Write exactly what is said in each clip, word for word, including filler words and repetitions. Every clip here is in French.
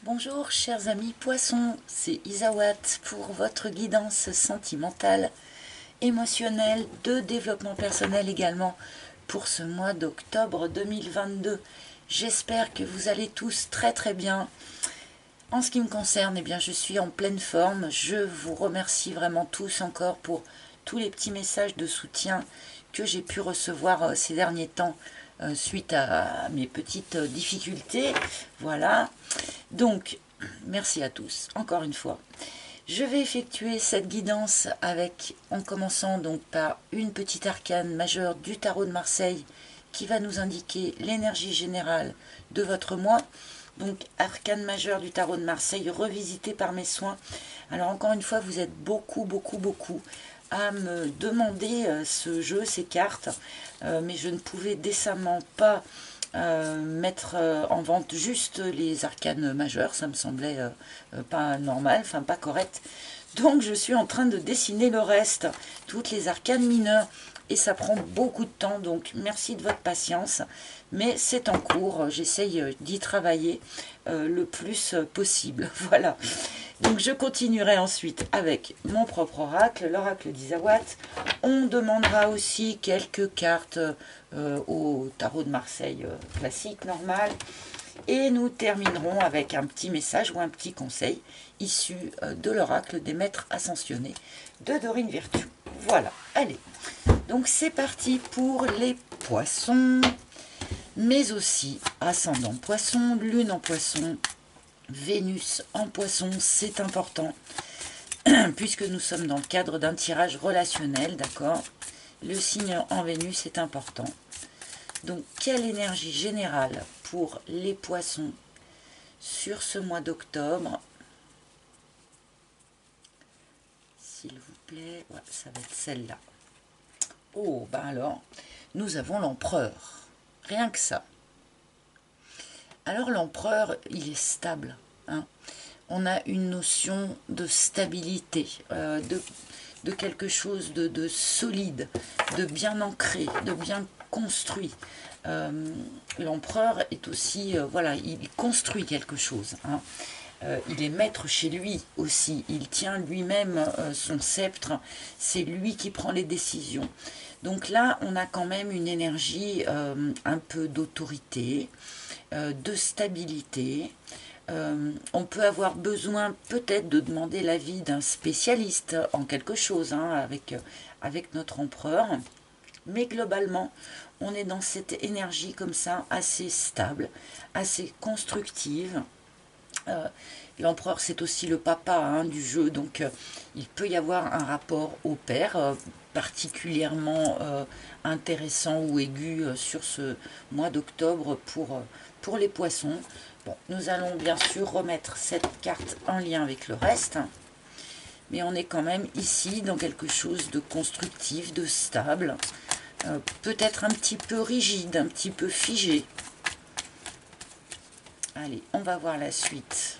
Bonjour chers amis poissons, c'est Isawat pour votre guidance sentimentale, émotionnelle, de développement personnel également pour ce mois d'octobre deux mille vingt-deux. J'espère que vous allez tous très très bien. En ce qui me concerne, eh bien, je suis en pleine forme. Je vous remercie vraiment tous encore pour tous les petits messages de soutien que j'ai pu recevoir ces derniers temps euh, suite à mes petites difficultés. Voilà. Donc, merci à tous, encore une fois. Je vais effectuer cette guidance avec, en commençant donc par une petite arcane majeure du tarot de Marseille qui va nous indiquer l'énergie générale de votre mois. Donc, arcane majeure du tarot de Marseille, revisité par mes soins. Alors, encore une fois, vous êtes beaucoup, beaucoup, beaucoup à me demander euh, ce jeu, ces cartes, euh, mais je ne pouvais décemment pas euh, mettre euh, en vente juste les arcanes majeures. Ça me semblait euh, euh, pas normal, enfin pas correct. Donc, je suis en train de dessiner le reste, toutes les arcanes mineures. Et ça prend beaucoup de temps, donc merci de votre patience. Mais c'est en cours, j'essaye d'y travailler euh, le plus possible. Voilà. Donc je continuerai ensuite avec mon propre oracle, l'oracle d'Isawat. On demandera aussi quelques cartes euh, au tarot de Marseille euh, classique, normal. Et nous terminerons avec un petit message ou un petit conseil issu euh, de l'oracle des maîtres ascensionnés de Dorine Virtue. Voilà, allez. Donc c'est parti pour les poissons, mais aussi ascendant poisson, lune en poisson, Vénus en poisson, c'est important, puisque nous sommes dans le cadre d'un tirage relationnel, d'accord? Le signe en Vénus est important. Donc quelle énergie générale pour les poissons sur ce mois d'octobre? S'il vous plaît, ouais, ça va être celle-là. Oh, ben alors, nous avons l'empereur. Rien que ça. Alors l'empereur, il est stable. Hein. On a une notion de stabilité, euh, de, de quelque chose de, de solide, de bien ancré, de bien construit. Euh, l'empereur est aussi, euh, voilà, il construit quelque chose. Hein. Euh, il est maître chez lui aussi, il tient lui-même euh, son sceptre, c'est lui qui prend les décisions. Donc là, on a quand même une énergie euh, un peu d'autorité, euh, de stabilité. Euh, on peut avoir besoin peut-être de demander l'avis d'un spécialiste en quelque chose, hein, avec, avec notre empereur. Mais globalement, on est dans cette énergie comme ça, assez stable, assez constructive. Euh, L'empereur, c'est aussi le papa hein, du jeu, donc euh, il peut y avoir un rapport au père euh, particulièrement euh, intéressant ou aigu euh, sur ce mois d'octobre pour, euh, pour les poissons. Bon, nous allons bien sûr remettre cette carte en lien avec le reste, mais on est quand même ici dans quelque chose de constructif, de stable, euh, peut-être un petit peu rigide, un petit peu figé. Allez, on va voir la suite.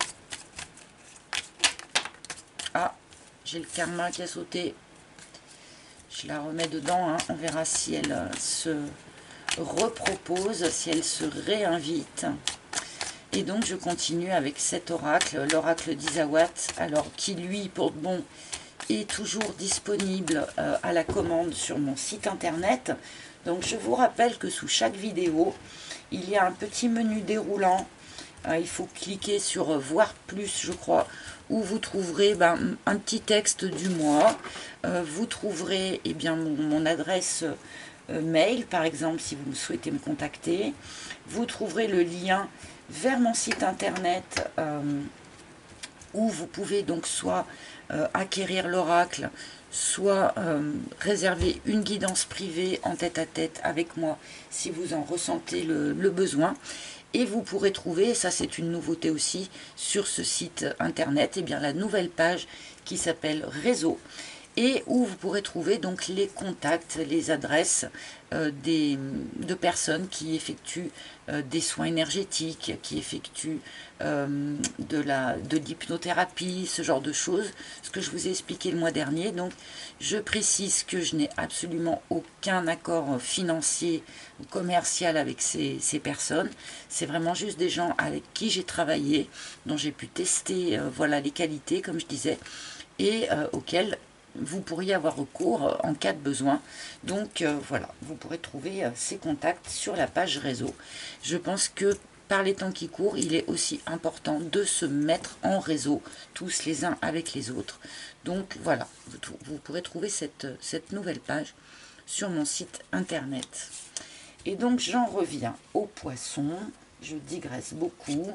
Ah, j'ai le karma qui a sauté. Je la remets dedans. Hein. On verra si elle euh, se repropose, si elle se réinvite. Et donc, je continue avec cet oracle, l'oracle d'Isawat. Alors, qui lui, pour bon, est toujours disponible euh, à la commande sur mon site internet. Donc, je vous rappelle que sous chaque vidéo, il y a un petit menu déroulant. Il faut cliquer sur voir plus, je crois, où vous trouverez ben, un petit texte du mois. Euh, vous trouverez eh bien, mon, mon adresse euh, mail, par exemple, si vous souhaitez me contacter. Vous trouverez le lien vers mon site internet euh, où vous pouvez donc soit euh, acquérir l'oracle, soit euh, réserver une guidance privée en tête-à-tête avec moi si vous en ressentez le, le besoin. Et vous pourrez trouver, et ça c'est une nouveauté aussi, sur ce site internet, et eh bien la nouvelle page qui s'appelle Réseau. et où vous pourrez trouver donc les contacts, les adresses euh, des, de personnes qui effectuent euh, des soins énergétiques, qui effectuent euh, de la de l'hypnothérapie, ce genre de choses, ce que je vous ai expliqué le mois dernier. Donc je précise que je n'ai absolument aucun accord financier ou commercial avec ces, ces personnes. C'est vraiment juste des gens avec qui j'ai travaillé, dont j'ai pu tester euh, voilà, les qualités, comme je disais, et euh, auxquels vous pourriez avoir recours en cas de besoin. Donc euh, voilà, vous pourrez trouver euh, ces contacts sur la page réseau. Je pense que par les temps qui courent, il est aussi important de se mettre en réseau, tous les uns avec les autres. Donc voilà, vous, vous pourrez trouver cette, cette nouvelle page sur mon site internet. Et donc j'en reviens aux poissons, je digresse beaucoup.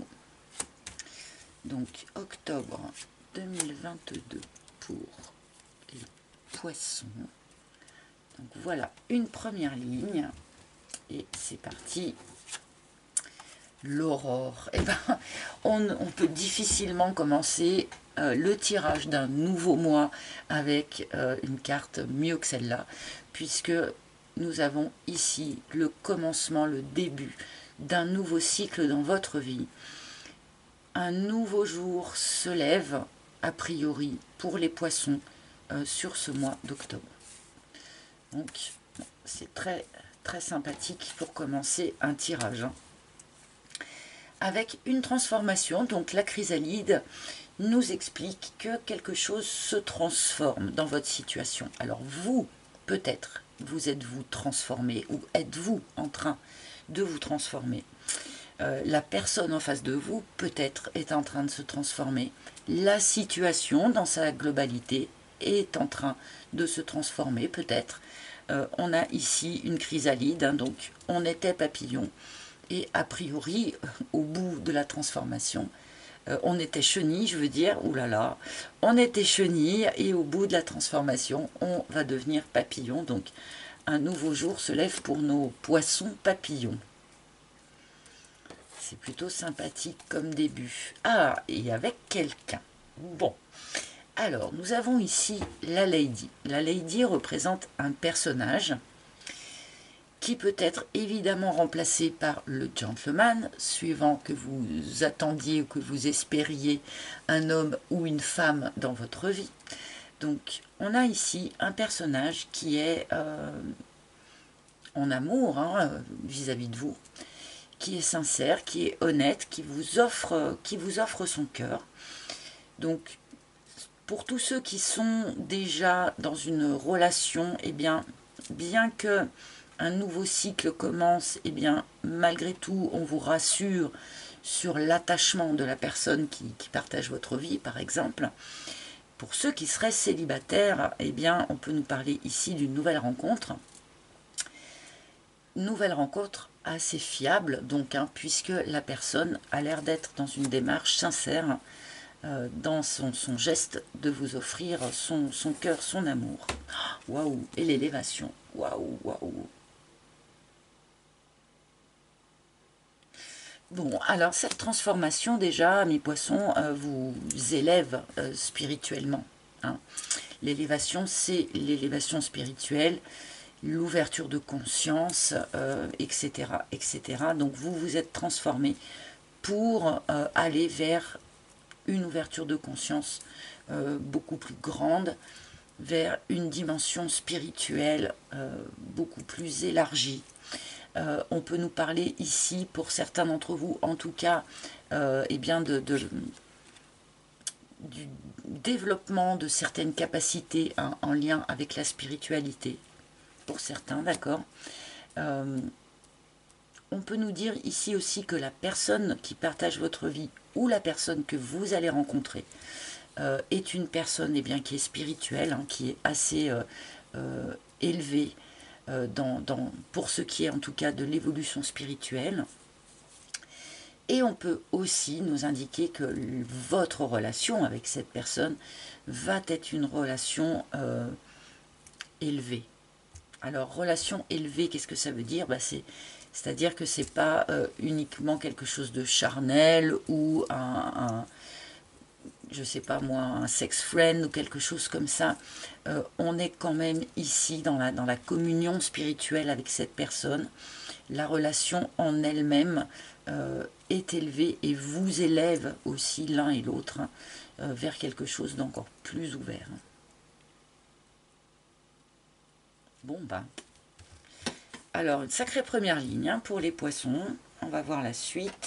Donc octobre deux mille vingt-deux pour les poissons. Donc voilà une première ligne et c'est parti. L'aurore. Eh ben, on, on peut difficilement commencer euh, le tirage d'un nouveau mois avec euh, une carte mieux que celle-là, puisque nous avons ici le commencement, le début d'un nouveau cycle dans votre vie. Un nouveau jour se lève, a priori, pour les poissons euh, sur ce mois d'octobre. Donc, c'est très, très sympathique pour commencer un tirage. Hein. Avec une transformation, donc la chrysalide nous explique que quelque chose se transforme dans votre situation. Alors vous, peut-être, vous êtes-vous transformé ou êtes-vous en train de vous transformer. Euh, la personne en face de vous, peut-être, est en train de se transformer. La situation, dans sa globalité, est en train de se transformer, peut-être. Euh, on a ici une chrysalide, hein, donc on était papillon. Et a priori, au bout de la transformation, euh, on était chenille, je veux dire, oulala, on était chenille, et au bout de la transformation, on va devenir papillon. Donc, un nouveau jour se lève pour nos poissons papillons. C'est plutôt sympathique comme début. Ah, et avec quelqu'un. Bon, alors, nous avons ici la Lady. La Lady représente un personnage qui peut être évidemment remplacé par le gentleman, suivant que vous attendiez ou que vous espériez un homme ou une femme dans votre vie. Donc, on a ici un personnage qui est euh, en amour hein, vis-à-vis de vous, qui est sincère, qui est honnête, qui vous offre, qui vous offre son cœur. Donc, pour tous ceux qui sont déjà dans une relation, eh bien, bien que un nouveau cycle commence, et eh bien, malgré tout, on vous rassure sur l'attachement de la personne qui, qui partage votre vie, par exemple. Pour ceux qui seraient célibataires, eh bien, on peut nous parler ici d'une nouvelle rencontre. Nouvelle rencontre assez fiable, donc, hein, puisque la personne a l'air d'être dans une démarche sincère, euh, dans son, son geste de vous offrir son, son cœur, son amour. Waouh! Et l'élévation. Waouh, waouh! Bon, alors cette transformation déjà, mes poissons, euh, vous élève euh, spirituellement. Hein. L'élévation, c'est l'élévation spirituelle, l'ouverture de conscience, euh, et cetera, et cetera. Donc vous vous êtes transformé pour euh, aller vers une ouverture de conscience euh, beaucoup plus grande, vers une dimension spirituelle euh, beaucoup plus élargie. Euh, on peut nous parler ici, pour certains d'entre vous, en tout cas, euh, eh bien de, de, du développement de certaines capacités hein, en lien avec la spiritualité, pour certains, d'accord. Euh, on peut nous dire ici aussi que la personne qui partage votre vie, ou la personne que vous allez rencontrer, euh, est une personne eh bien, qui est spirituelle, hein, qui est assez euh, euh, élevée, Dans, dans, pour ce qui est en tout cas de l'évolution spirituelle. Et on peut aussi nous indiquer que votre relation avec cette personne va être une relation euh, élevée. Alors, relation élevée, qu'est-ce que ça veut dire? Bah, c'est, c'est-à-dire que c'est pas euh, uniquement quelque chose de charnel ou un, un je sais pas moi, un sex friend ou quelque chose comme ça, euh, on est quand même ici dans la, dans la communion spirituelle avec cette personne. La relation en elle-même euh, est élevée et vous élève aussi l'un et l'autre hein, euh, vers quelque chose d'encore plus ouvert. Bon bah, alors une sacrée première ligne hein, pour les poissons. On va voir la suite.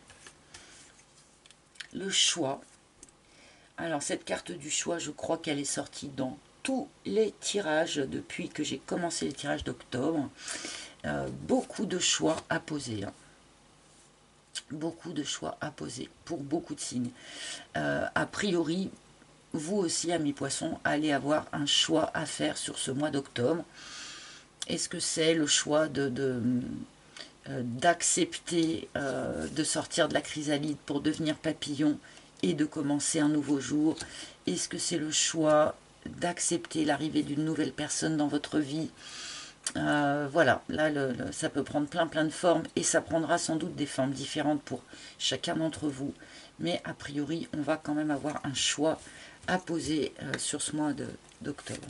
Le choix. Alors cette carte du choix, je crois qu'elle est sortie dans tous les tirages depuis que j'ai commencé les tirages d'octobre. Euh, beaucoup de choix à poser. Hein. Beaucoup de choix à poser pour beaucoup de signes. Euh, a priori, vous aussi, amis poissons, allez avoir un choix à faire sur ce mois d'octobre. Est-ce que c'est le choix de... de d'accepter euh, de sortir de la chrysalide pour devenir papillon et de commencer un nouveau jour? Est-ce que c'est le choix d'accepter l'arrivée d'une nouvelle personne dans votre vie? euh, Voilà, là le, le, ça peut prendre plein plein de formes et ça prendra sans doute des formes différentes pour chacun d'entre vous. Mais a priori, on va quand même avoir un choix à poser euh, sur ce mois d'octobre.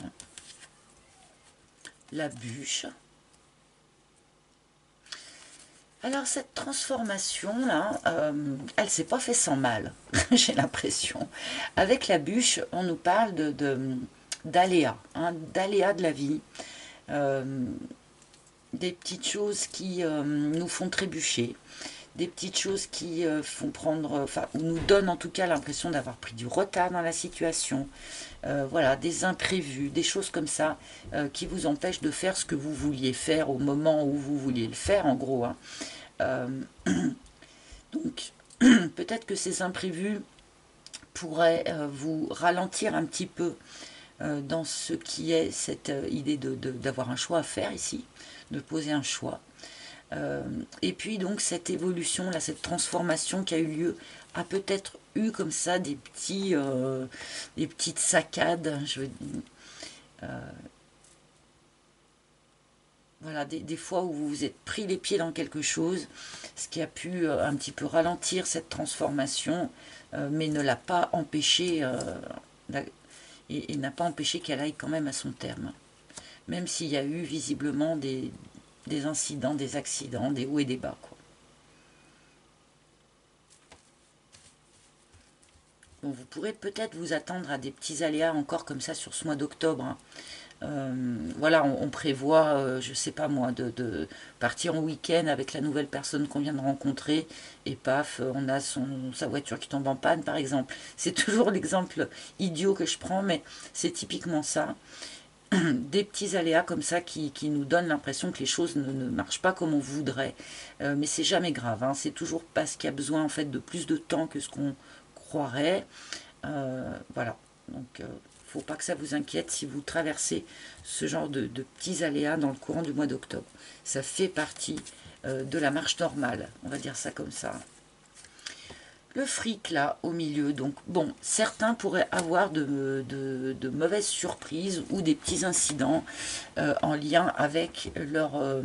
La bûche. Alors cette transformation-là, euh, elle ne s'est pas fait sans mal, j'ai l'impression. Avec la bûche, on nous parle de, de, d'aléas, hein, d'aléas de la vie, euh, des petites choses qui euh, nous font trébucher, des petites choses qui euh, font prendre, enfin, ou nous donnent en tout cas l'impression d'avoir pris du retard dans la situation. Euh, voilà, des imprévus, des choses comme ça, euh, qui vous empêchent de faire ce que vous vouliez faire au moment où vous vouliez le faire, en gros. Hein. Euh, donc, peut-être que ces imprévus pourraient euh, vous ralentir un petit peu euh, dans ce qui est cette euh, idée de, de, d'avoir un choix à faire ici, de poser un choix. Euh, et puis donc cette évolution, là, cette transformation qui a eu lieu, a peut-être eu comme ça des, petits, euh, des petites saccades, je veux dire. Euh, Voilà, des, des fois où vous vous êtes pris les pieds dans quelque chose, ce qui a pu euh, un petit peu ralentir cette transformation, euh, mais ne l'a pas empêché, euh, et, et n'a pas empêché qu'elle aille quand même à son terme. Même s'il y a eu visiblement des, des incidents, des accidents, des hauts et des bas, quoi. Bon, vous pourrez peut-être vous attendre à des petits aléas encore comme ça sur ce mois d'octobre, hein. Euh, voilà, on, on prévoit, euh, je sais pas moi, de, de partir en week-end avec la nouvelle personne qu'on vient de rencontrer, et paf, on a son, sa voiture qui tombe en panne, par exemple. C'est toujours l'exemple idiot que je prends, mais c'est typiquement ça. Des petits aléas comme ça qui, qui nous donnent l'impression que les choses ne, ne marchent pas comme on voudrait. Euh, mais c'est jamais grave, hein. C'est toujours parce qu'il y a besoin en fait de plus de temps que ce qu'on croirait. Euh, voilà, donc... Euh, faut pas que ça vous inquiète si vous traversez ce genre de, de petits aléas dans le courant du mois d'octobre. Ça fait partie euh, de la marche normale, on va dire ça comme ça. Le fric, là, au milieu, donc, bon, certains pourraient avoir de, de, de mauvaises surprises ou des petits incidents euh, en lien avec leur... Euh,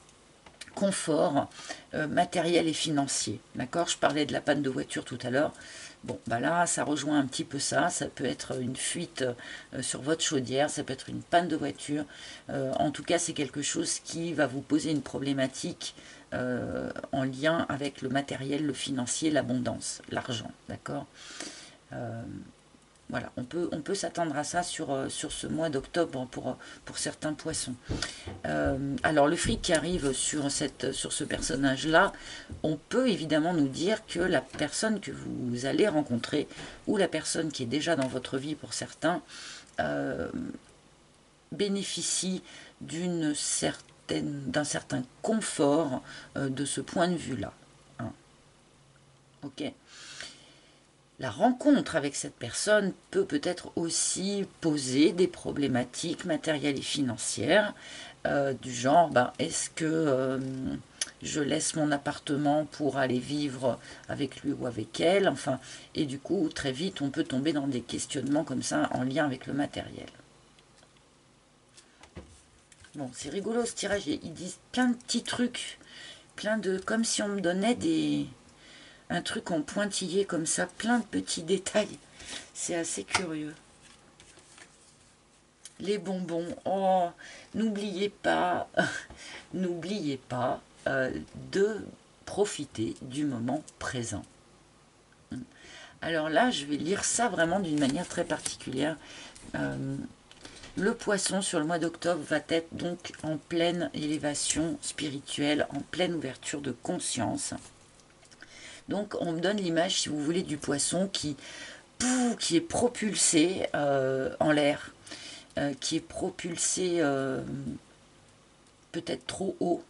confort euh, matériel et financier. D'accord? Je parlais de la panne de voiture tout à l'heure. Bon, bah là, ça rejoint un petit peu ça. Ça peut être une fuite euh, sur votre chaudière, ça peut être une panne de voiture. Euh, en tout cas, c'est quelque chose qui va vous poser une problématique euh, en lien avec le matériel, le financier, l'abondance, l'argent. D'accord? euh, Voilà, on peut, on peut s'attendre à ça sur, sur ce mois d'octobre pour, pour certains poissons. Euh, alors le fric qui arrive sur, cette, sur ce personnage-là, on peut évidemment nous dire que la personne que vous allez rencontrer, ou la personne qui est déjà dans votre vie pour certains, euh, bénéficie d'une certaine, d'un certain confort euh, de ce point de vue-là. Hein. Ok. La rencontre avec cette personne peut peut-être aussi poser des problématiques matérielles et financières, euh, du genre, ben, est-ce que euh, je laisse mon appartement pour aller vivre avec lui ou avec elle, enfin, et du coup, très vite, on peut tomber dans des questionnements comme ça en lien avec le matériel. Bon, c'est rigolo ce tirage, ils disent plein de petits trucs, plein de, comme si on me donnait des... un truc en pointillé comme ça, plein de petits détails C'est assez curieux. Les bonbons, oh, n'oubliez pas, n'oubliez pas euh, de profiter du moment présent. Alors là, je vais lire ça vraiment d'une manière très particulière. Euh, le poisson sur le mois d'octobre va être donc en pleine élévation spirituelle, en pleine ouverture de conscience. Donc on me donne l'image, si vous voulez, du poisson qui, pouf, qui est propulsé euh, en l'air, euh, qui est propulsé euh, peut-être trop haut.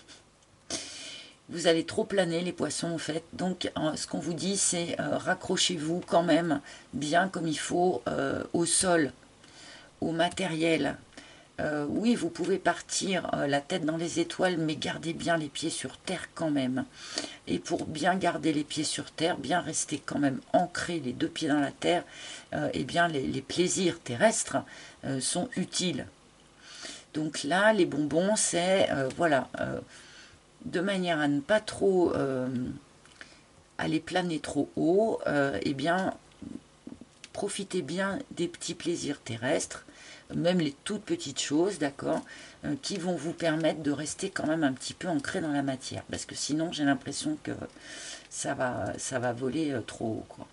Vous allez trop planer les poissons en fait. Donc euh, ce qu'on vous dit c'est euh, raccrochez-vous quand même bien comme il faut euh, au sol, au matériel. Euh, oui, vous pouvez partir euh, la tête dans les étoiles, mais gardez bien les pieds sur terre quand même. Et pour bien garder les pieds sur terre, bien rester quand même ancré les deux pieds dans la terre, euh, eh bien les, les plaisirs terrestres euh, sont utiles. Donc là, les bonbons, c'est euh, voilà, euh, de manière à ne pas trop euh, aller planer trop haut, euh, eh bien profitez bien des petits plaisirs terrestres, même les toutes petites choses, d'accord, euh, qui vont vous permettre de rester quand même un petit peu ancré dans la matière. Parce que sinon, j'ai l'impression que ça va, ça va voler euh, trop haut, quoi.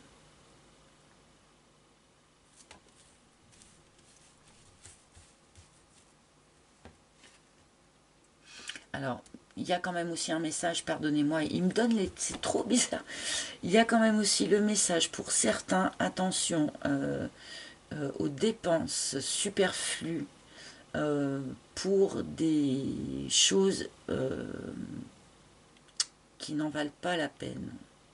Alors, il y a quand même aussi un message, pardonnez-moi, il me donne les... c'est trop bizarre. Il y a quand même aussi le message pour certains, attention, euh, euh, aux dépenses superflues euh, pour des choses euh, qui n'en valent pas la peine.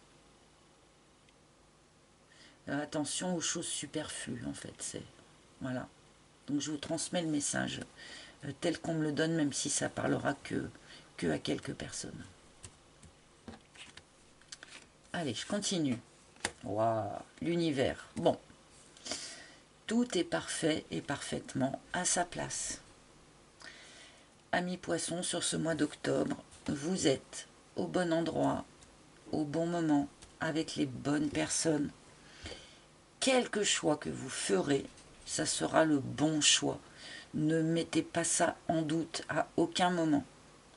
Euh, attention aux choses superflues, en fait, c'est... Voilà. Donc je vous transmets le message euh, tel qu'on me le donne, même si ça parlera que, que à quelques personnes. Allez, je continue. Waouh, l'univers. Bon. Tout est parfait et parfaitement à sa place. Amis poissons, sur ce mois d'octobre, vous êtes au bon endroit, au bon moment, avec les bonnes personnes. Quelque choix que vous ferez, ça sera le bon choix. Ne mettez pas ça en doute à aucun moment. D'accord ?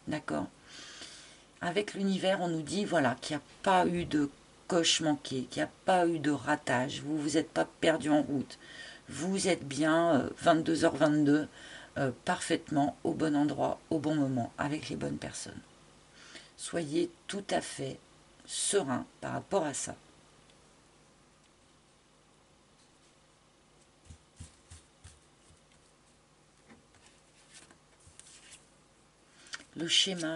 Avec l'univers, on nous dit voilà, qu'il n'y a pas eu de coche manquée, qu'il n'y a pas eu de ratage, vous ne vous êtes pas perdu en route. Vous êtes bien euh, vingt-deux heures vingt-deux, euh, parfaitement au bon endroit, au bon moment, avec les bonnes personnes. Soyez tout à fait serein par rapport à ça. Le schéma.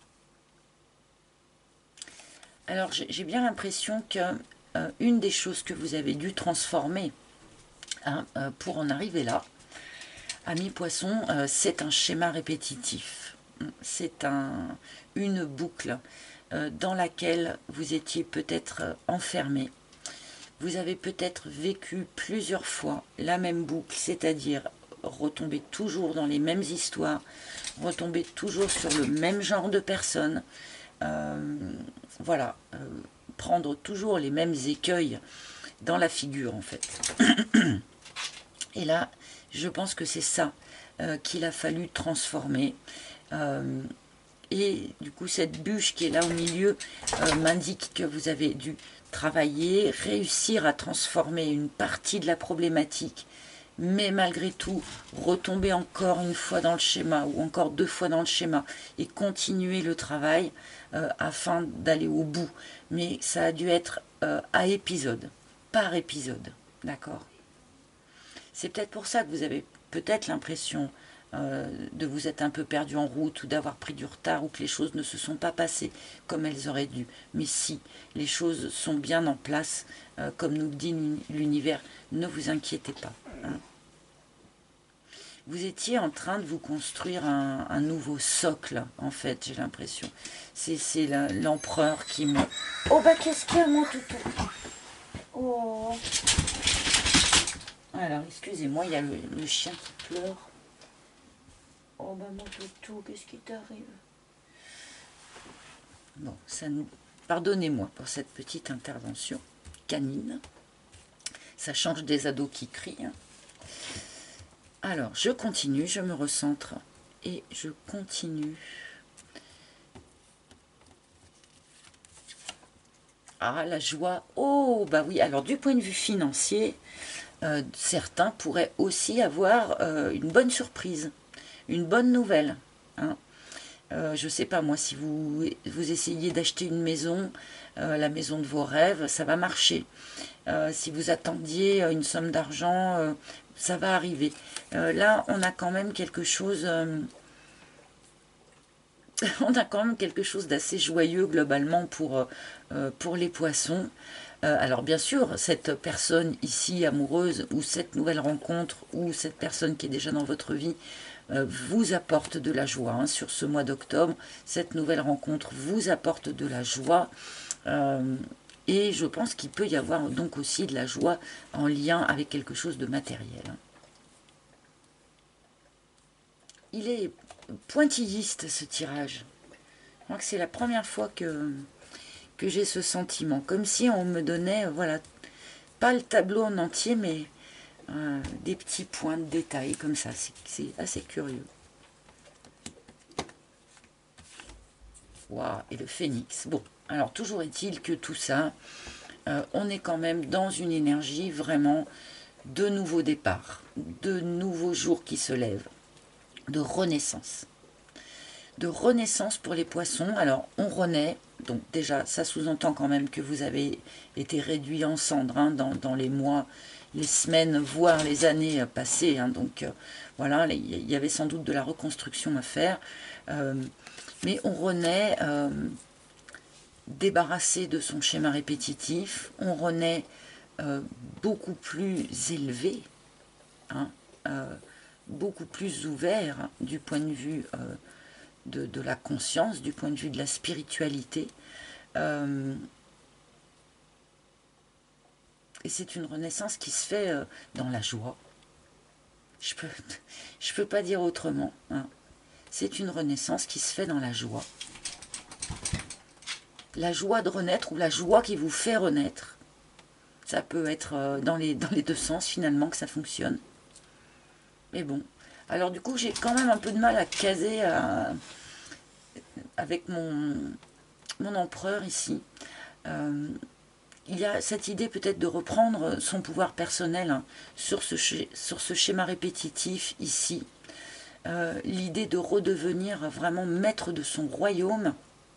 Alors j'ai bien l'impression que euh, une des choses que vous avez dû transformer hein, euh, pour en arriver là, Amis poissons, euh, c'est un schéma répétitif. C'est un, une boucle euh, dans laquelle vous étiez peut-être euh, enfermé. Vous avez peut-être vécu plusieurs fois la même boucle, c'est-à-dire retomber toujours dans les mêmes histoires, retomber toujours sur le même genre de personnes. Euh, voilà, euh, prendre toujours les mêmes écueils dans la figure en fait. Et là, je pense que c'est ça euh, qu'il a fallu transformer. Euh, et du coup, cette bûche qui est là au milieu euh, m'indique que vous avez dû travailler, réussir à transformer une partie de la problématique, mais malgré tout, retomber encore une fois dans le schéma, ou encore deux fois dans le schéma, et continuer le travail euh, afin d'aller au bout. Mais ça a dû être euh, à épisode, par épisode, d'accord ? C'est peut-être pour ça que vous avez peut-être l'impression euh, de vous être un peu perdu en route ou d'avoir pris du retard ou que les choses ne se sont pas passées comme elles auraient dû. Mais si, les choses sont bien en place, euh, comme nous le dit l'univers, ne vous inquiétez pas. Hein. Vous étiez en train de vous construire un, un nouveau socle, en fait, j'ai l'impression. C'est l'empereur qui me... Oh bah qu'est-ce qu'il y a, mon toutou? Oh. Alors, excusez-moi, il y a le, le chien qui pleure. Oh, bah mon toutou, qu'est-ce qui t'arrive? Bon, ça nous... Pardonnez-moi pour cette petite intervention canine. Ça change des ados qui crient. Hein. Alors, je continue, je me recentre et je continue. Ah, la joie. Oh, bah oui. Alors, du point de vue financier, euh, certains pourraient aussi avoir euh, une bonne surprise, une bonne nouvelle. Hein. Euh, je ne sais pas, moi, si vous, vous essayez d'acheter une maison, euh, la maison de vos rêves, ça va marcher. Euh, si vous attendiez une somme d'argent, euh, ça va arriver. Euh, là, on a quand même quelque chose... Euh, on a quand même quelque chose d'assez joyeux globalement pour, euh, pour les poissons. Euh, alors bien sûr, cette personne ici amoureuse ou cette nouvelle rencontre ou cette personne qui est déjà dans votre vie euh, vous apporte de la joie. Hein, sur ce mois d'octobre, cette nouvelle rencontre vous apporte de la joie. Euh, et je pense qu'il peut y avoir donc aussi de la joie en lien avec quelque chose de matériel. Il est pointilliste ce tirage. Je crois que c'est la première fois que, que j'ai ce sentiment. Comme si on me donnait, voilà, pas le tableau en entier, mais euh, des petits points de détail comme ça. C'est assez curieux. Waouh, et le phénix. Bon, alors toujours est-il que tout ça, euh, on est quand même dans une énergie vraiment de nouveau départ, de nouveaux jours qui se lèvent, de renaissance. De renaissance pour les poissons. Alors, on renaît. Donc déjà, ça sous-entend quand même que vous avez été réduit en cendres hein, dans, dans les mois, les semaines, voire les années passées. Hein. Donc euh, voilà, il y avait sans doute de la reconstruction à faire. Euh, mais on renaît euh, débarrassé de son schéma répétitif. On renaît euh, beaucoup plus élevé, hein, euh, beaucoup plus ouvert du point de vue... Euh, De, de la conscience, du point de vue de la spiritualité. Euh, et c'est une renaissance qui se fait euh, dans la joie. Je peux, je peux pas dire autrement. Hein. C'est une renaissance qui se fait dans la joie. La joie de renaître ou la joie qui vous fait renaître. Ça peut être euh, dans, les, dans les deux sens finalement que ça fonctionne. Mais bon. Alors du coup, j'ai quand même un peu de mal à caser à... avec mon, mon empereur ici, euh, il y a cette idée peut-être de reprendre son pouvoir personnel hein, sur, ce, sur ce schéma répétitif ici, euh, l'idée de redevenir vraiment maître de son royaume,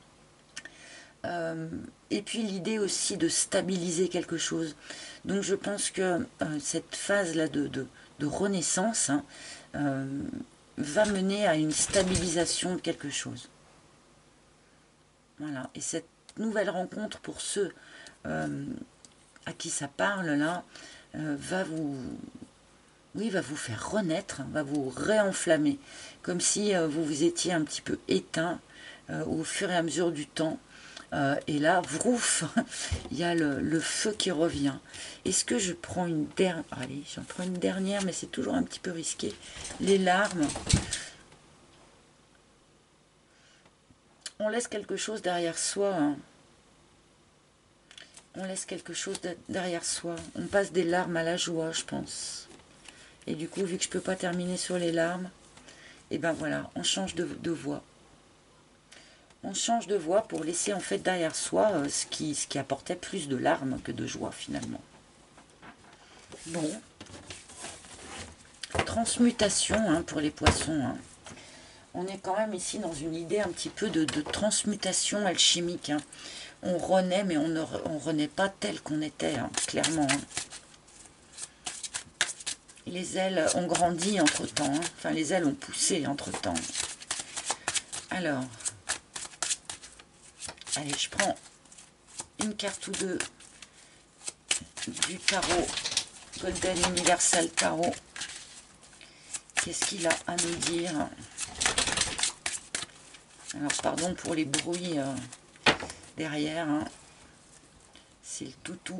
euh, et puis l'idée aussi de stabiliser quelque chose. Donc je pense que euh, cette phase-là de, de, de renaissance hein, euh, va mener à une stabilisation de quelque chose. Voilà, et cette nouvelle rencontre pour ceux euh, à qui ça parle là, euh, va vous, oui, va vous faire renaître, va vous réenflammer, comme si euh, vous vous étiez un petit peu éteint euh, au fur et à mesure du temps. Euh, et là, vrouf, il y a le, le feu qui revient. Est-ce que je prends une dernière, allez, j'en prends une dernière, mais c'est toujours un petit peu risqué. Les larmes. On laisse quelque chose derrière soi. Hein. On laisse quelque chose derrière soi. On passe des larmes à la joie, je pense. Et du coup, vu que je ne peux pas terminer sur les larmes, et ben voilà, on change de, de voie. On change de voie pour laisser en fait derrière soi euh, ce, qui, ce qui apportait plus de larmes que de joie finalement. Bon. Transmutation hein, pour les poissons. Hein. On est quand même ici dans une idée un petit peu de, de transmutation alchimique. Hein. On renaît, mais on ne on renaît pas tel qu'on était, hein, clairement. Hein. Les ailes ont grandi entre-temps. Hein. Enfin, les ailes ont poussé entre-temps. Alors, allez, je prends une carte ou deux du tarot Golden Universal Tarot. Qu'est-ce qu'il a à nous dire? Alors, pardon pour les bruits euh, derrière. Hein. C'est le toutou.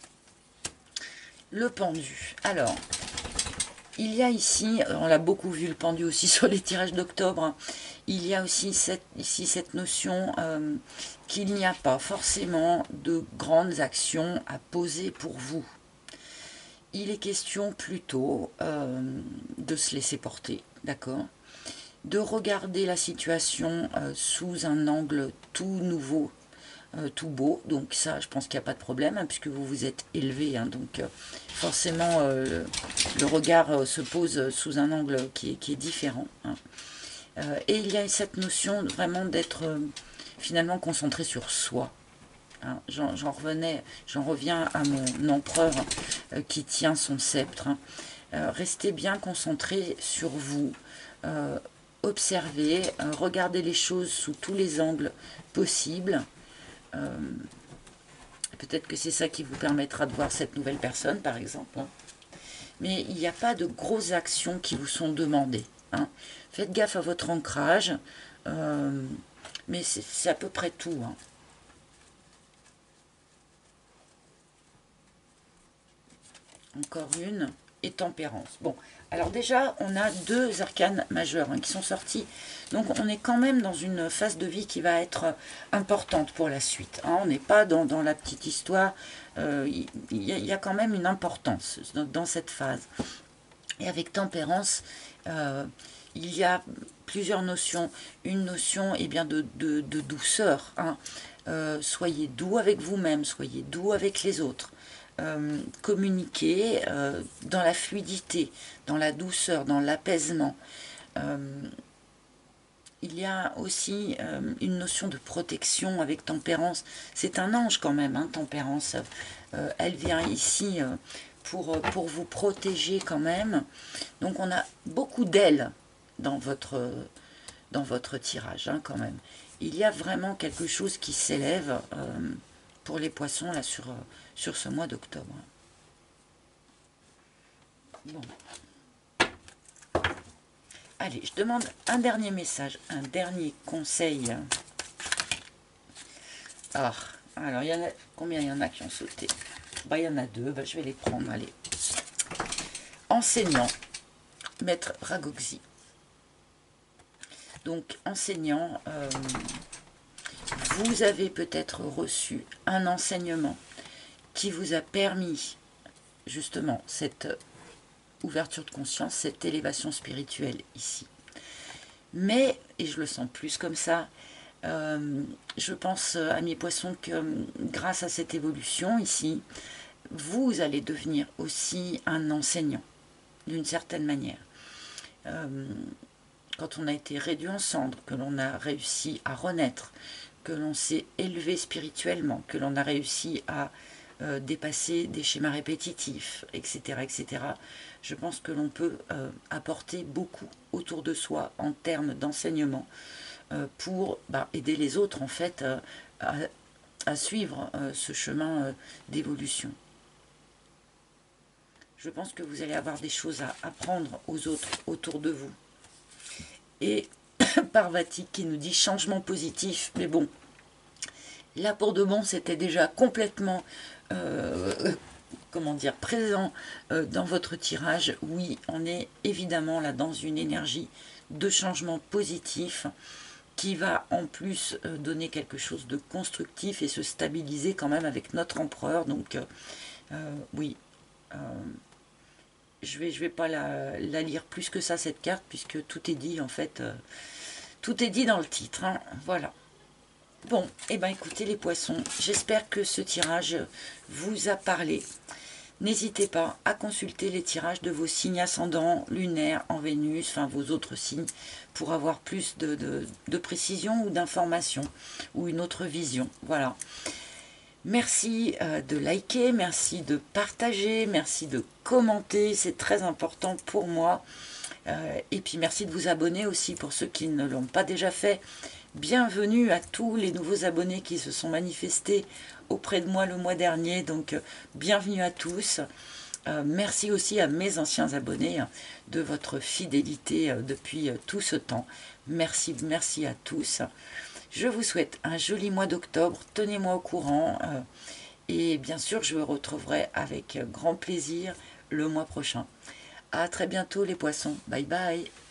Le pendu. Alors, il y a ici, on l'a beaucoup vu le pendu aussi sur les tirages d'octobre, hein, il y a aussi cette, ici cette notion euh, qu'il n'y a pas forcément de grandes actions à poser pour vous. il est question plutôt euh, de se laisser porter, d'accord? De regarder la situation euh, sous un angle tout nouveau, euh, tout beau. Donc ça, je pense qu'il n'y a pas de problème, hein, puisque vous vous êtes élevé. Hein, donc euh, forcément, euh, le regard euh, se pose sous un angle qui est, qui est différent. Hein. Euh, et il y a cette notion vraiment d'être euh, finalement concentré sur soi. Hein, j'en revenais, j'en reviens à mon empereur euh, qui tient son sceptre. Hein. Euh, restez bien concentré sur vous. Euh, observez, euh, regardez les choses sous tous les angles possibles. Euh, Peut-être que c'est ça qui vous permettra de voir cette nouvelle personne, par exemple. Hein. Mais il n'y a pas de grosses actions qui vous sont demandées. Hein. Faites gaffe à votre ancrage. Euh, mais c'est à peu près tout. Hein. Encore une, et tempérance. Bon, alors déjà, on a deux arcanes majeurs hein, qui sont sortis. Donc on est quand même dans une phase de vie qui va être importante pour la suite. Hein. On n'est pas dans, dans la petite histoire. Euh, il, y a, il y a quand même une importance dans, dans cette phase. Et avec tempérance, euh, il y a plusieurs notions. Une notion eh bien, de, de, de douceur. Hein. Euh, soyez doux avec vous-même, soyez doux avec les autres. Euh, communiquer euh, dans la fluidité, dans la douceur, dans l'apaisement. Euh, il y a aussi euh, une notion de protection avec tempérance. C'est un ange quand même, hein, tempérance. Euh, elle vient ici euh, pour, pour vous protéger quand même. Donc on a beaucoup d'ailes dans votre, dans votre tirage hein, quand même. Il y a vraiment quelque chose qui s'élève euh, pour les poissons là sur... sur ce mois d'octobre. Bon. Allez, je demande un dernier message, un dernier conseil. Ah, alors, il y en a, combien il y en a qui ont sauté? Bah, il y en a deux, bah, je vais les prendre, allez. Enseignant, maître Ragoxi. Donc, enseignant, euh, vous avez peut-être reçu un enseignement qui vous a permis justement cette ouverture de conscience, cette élévation spirituelle ici. Mais, et je le sens plus comme ça, euh, je pense à mes poissons que grâce à cette évolution ici, vous allez devenir aussi un enseignant, d'une certaine manière. Euh, quand on a été réduit en cendres, que l'on a réussi à renaître, que l'on s'est élevé spirituellement, que l'on a réussi à euh, dépasser des schémas répétitifs, et cetera, et cetera, je pense que l'on peut euh, apporter beaucoup autour de soi en termes d'enseignement euh, pour bah, aider les autres en fait euh, à, à suivre euh, ce chemin euh, d'évolution. Je pense que vous allez avoir des choses à apprendre aux autres autour de vous. Et Parvati qui nous dit changement positif, mais bon, là pour de bon c'était déjà complètement euh, comment dire, présent euh, dans votre tirage. Oui, on est évidemment là dans une énergie de changement positif qui va en plus euh, donner quelque chose de constructif et se stabiliser quand même avec notre empereur. Donc euh, euh, oui, euh, je vais, je vais pas la, la lire plus que ça cette carte puisque tout est dit en fait, euh, tout est dit dans le titre. Hein, voilà. Bon, et eh bien écoutez les poissons, j'espère que ce tirage vous a parlé. N'hésitez pas à consulter les tirages de vos signes ascendants, lunaires, en Vénus, enfin vos autres signes, pour avoir plus de, de, de précision ou d'information, ou une autre vision. Voilà. Merci euh, de liker, merci de partager, merci de commenter, c'est très important pour moi. Euh, et puis merci de vous abonner aussi pour ceux qui ne l'ont pas déjà fait. Bienvenue à tous les nouveaux abonnés qui se sont manifestés auprès de moi le mois dernier. Donc, euh, bienvenue à tous. Euh, merci aussi à mes anciens abonnés hein, de votre fidélité euh, depuis euh, tout ce temps. Merci, merci à tous. Je vous souhaite un joli mois d'octobre. Tenez-moi au courant. Euh, et bien sûr, je vous retrouverai avec grand plaisir le mois prochain. À très bientôt les poissons. Bye bye.